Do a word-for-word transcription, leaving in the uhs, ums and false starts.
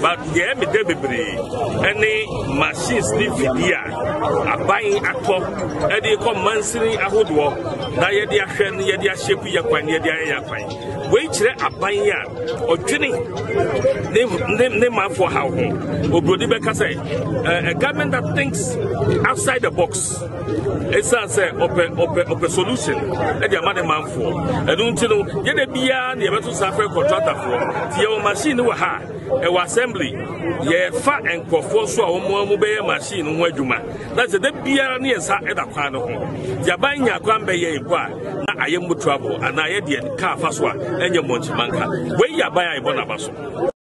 but the M delivery any machines need video a buying a top and they come mansini a hood walk na ye dia hwe ne ye dia shape ya kwan ye dia ya kwan we kire aban ya odwene ne ne man for how obrodi be ka say a government that thinks outside the box it's a say open open open solution e dia man man for e don't you know ye de bia na ye beto safe contractor for tie o machine we ha e wa assembly ye fa enkofo so a omo omo be machine ho adwuma that's the bia na ye sa e da kwan no ho ya ban nya kwan be ye ebo a na aye mu trouble and aye de car fa so a enye monchi manka we ya ban aye bona baso